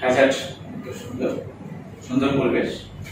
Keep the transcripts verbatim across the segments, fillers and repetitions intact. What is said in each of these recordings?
Hazard সুন্দর সুন্দর পরিবেশ।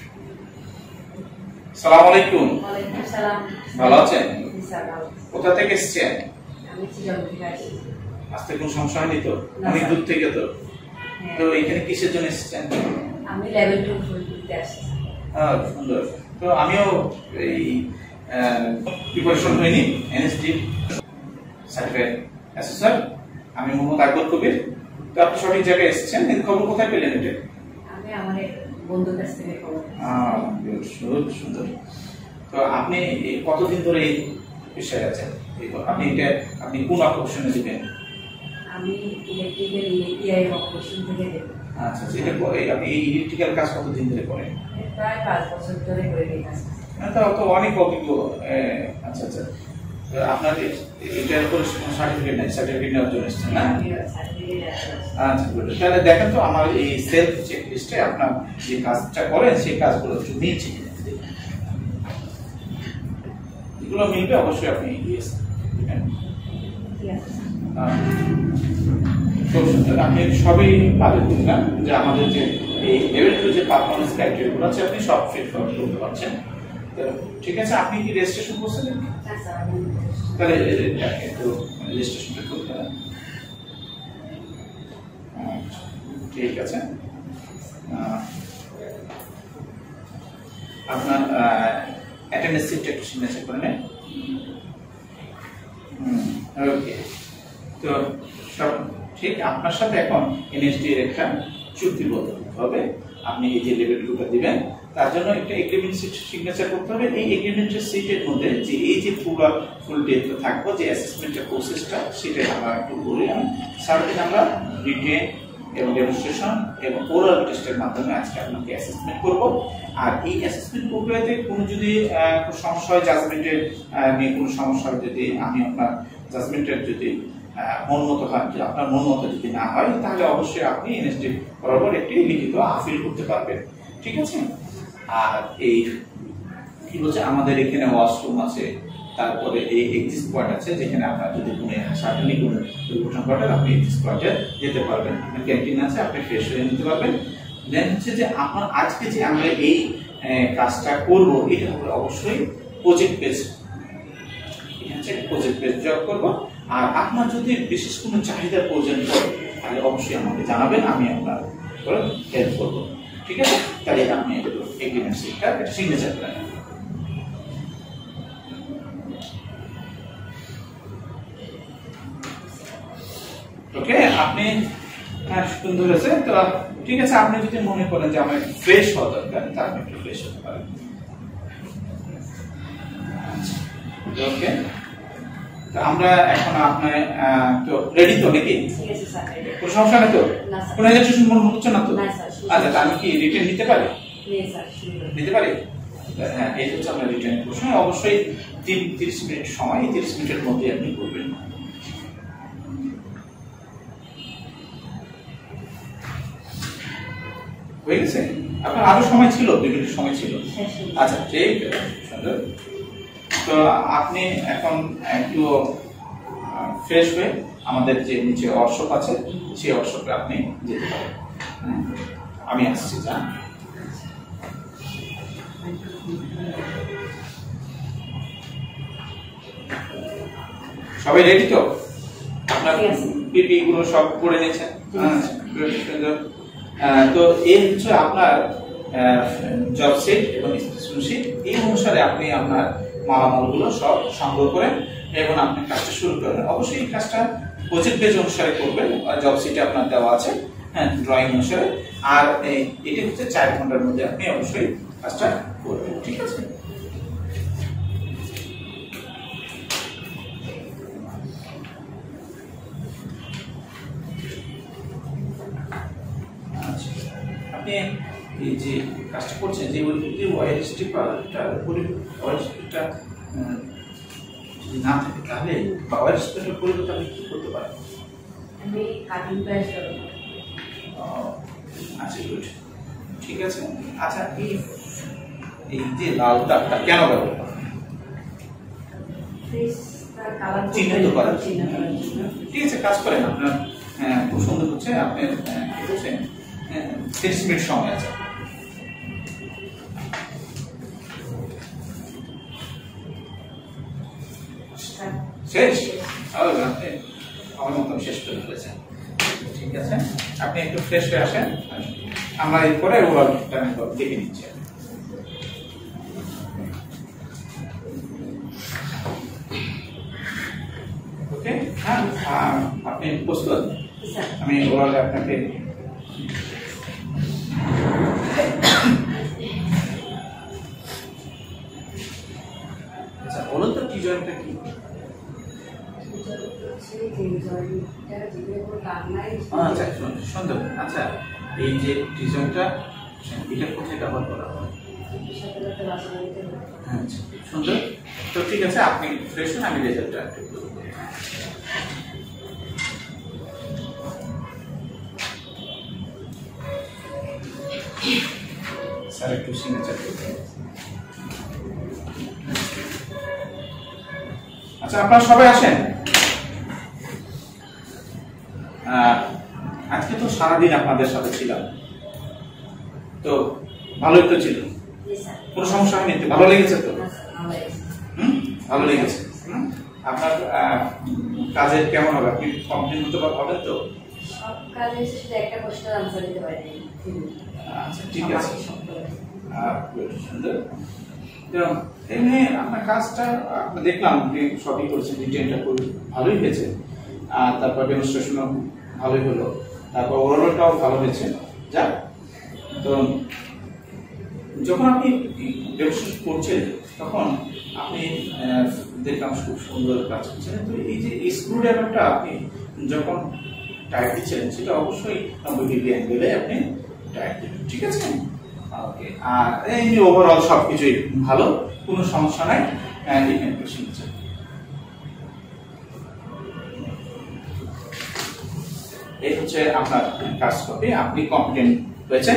আসসালামু আলাইকুম। ওয়ালাইকুম আসসালাম। ভালো আছেন? জি স্যার ভালো। কোথা থেকে এসেছেন? আমি চিটাগং থেকে আসছি। আসতে কোনো সমস্যা হয়নি তো? অনেক দূর থেকে তো। তো এখানে কিসের জন্য এসেছেন? আমি লেভেল টু ফুল করতে আসছি। হ্যাঁ সুন্দর। তো আমিও এই প্রিপারেশন হয়নি এনএসডি সার্টিফাইড অ্যাসেসর। আমি মোহাম্মদ আকবর কবির। তো আপনি সঠিক জায়গায় এসেছেন। এই খবর কোথায় পেলেন এটা? আমি আমার এক বন্ধুর কাছ থেকে খবর। আহ সুন্দর সুন্দর। তো আপনি কতদিন ধরে এই বিষয়ে আছেন? আপনি এটা আপনি কোন অকুপেশনে দিবেন? আমি ইলেকট্রিক্যাল ইআই অকুপেশন থেকে দেব। আচ্ছা এটা আপনি এই ইলেকট্রিক্যাল কাজ কতদিন ধরে করেন? প্রায় পাঁচ বছর ধরে করে এই কাজ। তাও তো অনেক অভিজ্ঞ। আচ্ছা আচ্ছা আপনার এটার উপর সার্টিফিকেট নেই, সার্টিফিকেট নেওয়ার জন্য এসেছেন না? আচ্ছা তাহলে দেখেন তো আমার এই সেলফ চেক লিস্টে আপনার যে কাজটা করেন সেই কাজগুলো একটু মিলছে কিনা। এগুলো মিলবে অবশ্যই আপনি ইয়েস দিবেন। খুব সুন্দর। আপনি সবই পাবেন না যে আমাদের যে এই লেভেল টু যে পারফরমেন্স ক্রাইটেরিয়া গুলো আছে আপনি সব ফিট করতে পারছেন। ঠিক আছে, আপনি কি রেজিস্ট্রেশন করছেন? তাহলে একটু রেজিস্ট্রেশনটা করতে হবে। ঠিক আছে, আপনার অ্যাটেন্ডেন্স শিটটা একটু সিগনেচার করে নেন। ওকে, তো সব ঠিক। আপনার সাথে এখন এনএসডি এর একটা চুক্তিবদ্ধ হবে। আপনি এই যে লেভেল টুটা দিবেন তার জন্য একটা এগ্রিমেন্ট সিট সিগনেচার করতে হবে। এই এগ্রিমেন্টের সিটের মধ্যে যে এই যে পুরো ফুল ডেতে থাকবো যে অ্যাসেসমেন্টের প্রসেসটা সেটা আমরা একটু বলি। আমি সারাদিন আমরা রিটেন এবং ডেমনস্ট্রেশন এবং ওরাল টেস্টের মাধ্যমে আজকে আপনাকে অ্যাসেসমেন্ট করব। আর এই অ্যাসেসমেন্ট প্রক্রিয়াতে কোনো যদি সমস্যা হয়, জাজমেন্টের নিয়ে কোনো সমস্যা হয়, যদি আমি আপনার জাজমেন্টের যদি মন মতো হয়, আপনার মন মতো যদি না হয় তাহলে অবশ্যই আপনি এনএসডি বরাবর একটি লিখিত আপিল করতে পারবেন। ঠিক আছে। আর এই কি বলছে আমাদের এখানে ওয়াশরুম আছে, তারপরে এই এক্সিট পয়েন্ট আছে যেখানে আপনার যদি কোনো সার্টেনলি কোনো দুর্ঘটনা ঘটে আপনি এক্সিট পয়েন্টে যেতে পারবেন। আপনার ক্যান্টিন আছে, আপনি ফ্রেশ হয়ে নিতে পারবেন। দেন হচ্ছে যে আপনার আজকে যে আমরা এই কাজটা করব এটা হবে অবশ্যই প্রজেক্ট বেস। এটা হচ্ছে প্রজেক্ট বেস জব করব। আর আপনার যদি বিশেষ কোনো চাহিদার প্রয়োজন পড়ে তাহলে অবশ্যই আমাকে জানাবেন, আমি আপনার হেল্প করব। ঠিক আছে, তাহলে আপনি এগ্রিমেন্ট সিটটা একটা সিগনেচার করেন। ওকে, আপনি হ্যাঁ সুন্দর হয়েছে। তো ঠিক আছে, আপনি যদি মনে করেন যে আমার ফ্রেশ হওয়া দরকার তাহলে আপনি একটু ফ্রেশ হতে পারেন। ওকে, তো আমরা এখন আপনার তো রেডি তো নাকি? কোনো সমস্যা নেই তো? কোনো রেজিস্ট্রেশন মনে হচ্ছে না তো? আচ্ছা, আমি কি রিটার্ন নিতে পারি? নিতে পারি? হ্যাঁ, এই হচ্ছে আপনার রিটার্ন প্রশ্ন। অবশ্যই তিন তিরিশ মিনিট সময়, তিরিশ মিনিটের মধ্যে আপনি করবেন। হয়ে গেছে? আপনার আরো সময় ছিল, দুই মিনিট সময় ছিল। আচ্ছা ঠিক সুন্দর। তো আপনি এখন একটু ফ্রেশ হয়ে আমাদের যে নিচে ওয়ার্কশপ আছে সেই ওয়ার্কশপে আপনি যেতে পারেন। আমি আসছি। যা সবাই রেডি তো? আপনার পিপি গুলো সব করে নিয়েছেন? তো এই হচ্ছে আপনার জব সিট এবং স্পেসিফিকেশন শিট। এই অনুসারে আপনি আপনার মালামালগুলো সব সংগ্রহ করেন এবং আপনি কাজটা শুরু করেন। অবশ্যই এই কাজটা প্রজেক্ট বেজ অনুসারে করবেন। জব সিটে আপনার দেওয়া আছে হ্যাঁ ড্রয়িং অনুসারে। আর এটি হচ্ছে চার ঘন্টার মধ্যে আপনি অবশ্যই কাজটা করবেন। ঠিক আছে। আপনি এই যে কাজটা করছেন যে ওয়ার স্টিপারটা ওয়ার স্টিপারটা যদি না থাকে তাহলে ওয়ার স্টিপারের পরিবর্তে আপনি কি করতে পারেন? আমি কাটিং প্রেস করব। আচ্ছা গুড, ঠিক আছে। আচ্ছা এই এই যে লাল দাগটা কেন ব্যবহার করেন? চিহ্নিত করার জন্য। ঠিক আছে, কাজ করেন আপনার। হ্যাঁ খুব সুন্দর হচ্ছে। আপনি কি করছেন তিরিশ মিনিট সময় আছে। শেষ? আমার মতন শেষ করে ফেলেছেন। ঠিক আছে, আপনি একটু ফ্রেশ হয়ে আসেন, আমরা এরপরে ওভারঅল দেখে নিচ্ছি। ওকে, হ্যাঁ, আপনি প্রস্তুত? আমি ওভারঅল আপনাকে আচ্ছা বলুন তো, টি জয়েন্টটা কি? আচ্ছা সুন্দর। আচ্ছা, এই যে টি জয়েন্টটা এটা কোথায় ব্যবহার করা হয়? আচ্ছা সুন্দর। তো ঠিক আছে, আপনি ফ্রেশ হন, আমি রেজাল্টটা স্যার একটু সিগনেচার করতে। আচ্ছা আপনারা সবাই আসেন। আজকে তো সারাদিন আপনাদের সাথে ছিলাম, তো ভালোই তো ছিল, কোনো সমস্যা হয়নি তো? ভালো লেগেছে তো? হুম, ভালো লেগেছে। আপনার কাজের কেমন হবে? আপনি কমপ্লিট হতে পারবেন তো? সব কাজে শুধু একটা কোশ্চেন আনসার দিতে পারি। আচ্ছা ঠিক আছে, সুন্দর। এমনি আপনার কাজটা দেখলাম সবই করেছেন, রিটেনটা খুব ভালোই হয়েছে, আর তারপর ডেমনস্ট্রেশনও ভালোই হলো, তারপর ওভারঅলটাও ভালো হয়েছে। যাক, তো যখন আপনি ডেমনস্ট্রেশন করছেন তখন আপনি দেখলাম খুব সুন্দর কাজ করছেন। তো এই যে স্ক্রু ড্রাইভারটা আপনি যখন টাইট দিচ্ছেন সেটা অবশ্যই নব্বই ডিগ্রি অ্যাঙ্গেলে আপনি টাইট দেবেন, ঠিক আছে? ওকে, আর এমনি ওভারঅল সবকিছুই ভালো, কোনো সমস্যা নাই। এই হচ্ছে আপনার কাজ কপি, আপনি কমপ্লেন্ট হয়েছেন।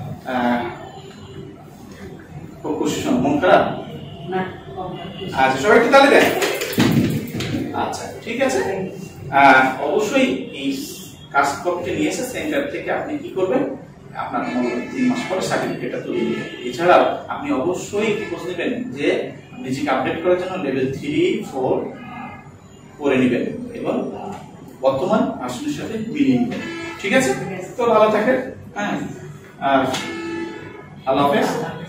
খুব খুশি, মন খারাপ? আচ্ছা সবাই একটু তালি দেন। আচ্ছা ঠিক আছে, অবশ্যই এই কাজ কপিটা নিয়ে এসে সেন্টার থেকে আপনি কি করবেন, আপনার তিন মাস পরে সার্টিফিকেটটা তুলে নেবেন। এছাড়াও আপনি অবশ্যই খোঁজ নেবেন যে নিজেকে আপডেট করার জন্য লেভেল থ্রি ফোর করে নেবেন এবং বর্তমান আসনের সাথে মিলিয়ে নেবেন, ঠিক আছে? তো ভালো থাকেন, হ্যাঁ, আর আল্লাহ হাফেজ।